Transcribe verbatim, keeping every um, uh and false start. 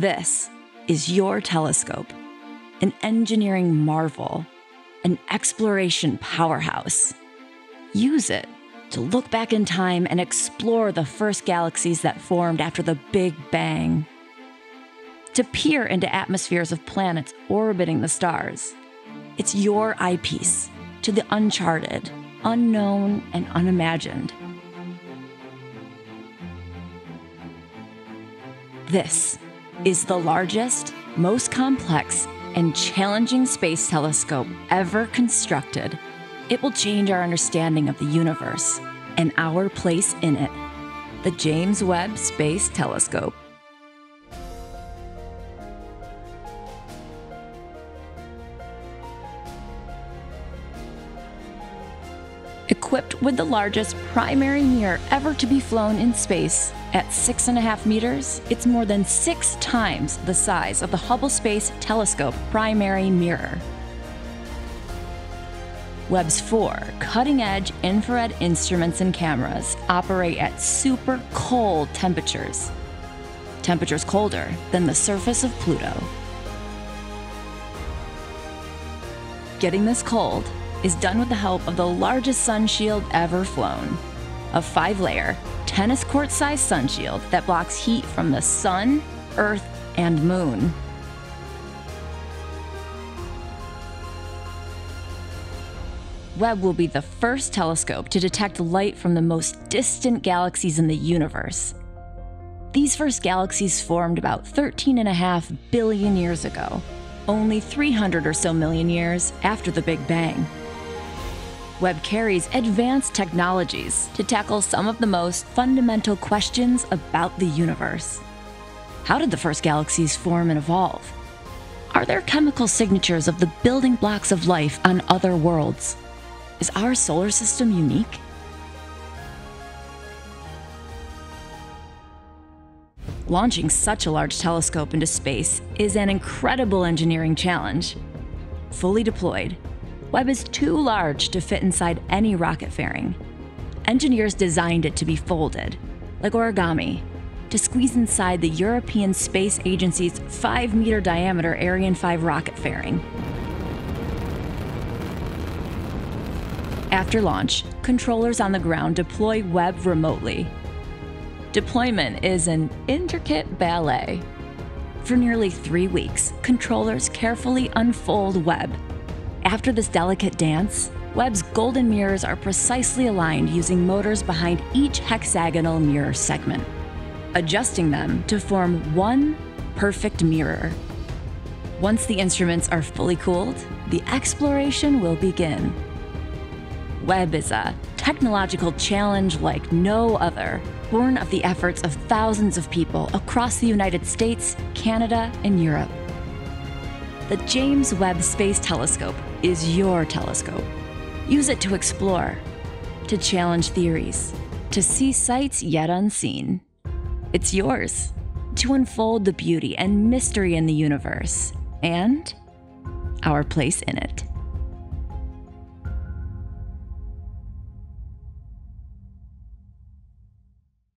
This is your telescope, an engineering marvel, an exploration powerhouse. Use it to look back in time and explore the first galaxies that formed after the Big Bang. To peer into atmospheres of planets orbiting the stars. It's your eyepiece to the uncharted, unknown, and unimagined. This is the largest, most complex, and challenging space telescope ever constructed. It will change our understanding of the universe and our place in it. The James Webb Space Telescope. Equipped with the largest primary mirror ever to be flown in space, at six and a half meters, it's more than six times the size of the Hubble Space Telescope primary mirror. Webb's four cutting-edge infrared instruments and cameras operate at super cold temperatures, temperatures colder than the surface of Pluto. Getting this cold is done with the help of the largest sun shield ever flown, a five-layer, tennis court-sized sun shield that blocks heat from the sun, Earth, and moon. Webb will be the first telescope to detect light from the most distant galaxies in the universe. These first galaxies formed about thirteen and a half billion years ago, only three hundred or so million years after the Big Bang. Webb carries advanced technologies to tackle some of the most fundamental questions about the universe. How did the first galaxies form and evolve? Are there chemical signatures of the building blocks of life on other worlds? Is our solar system unique? Launching such a large telescope into space is an incredible engineering challenge. Fully deployed, Webb is too large to fit inside any rocket fairing. Engineers designed it to be folded, like origami, to squeeze inside the European Space Agency's five meter diameter Ariane five rocket fairing. After launch, controllers on the ground deploy Webb remotely. Deployment is an intricate ballet. For nearly three weeks, controllers carefully unfold Webb. After this delicate dance, Webb's golden mirrors are precisely aligned using motors behind each hexagonal mirror segment, adjusting them to form one perfect mirror. Once the instruments are fully cooled, the exploration will begin. Webb is a technological challenge like no other, born of the efforts of thousands of people across the United States, Canada, and Europe. The James Webb Space Telescope is your telescope. Use it to explore, to challenge theories, to see sights yet unseen. It's yours to unfold the beauty and mystery in the universe and our place in it.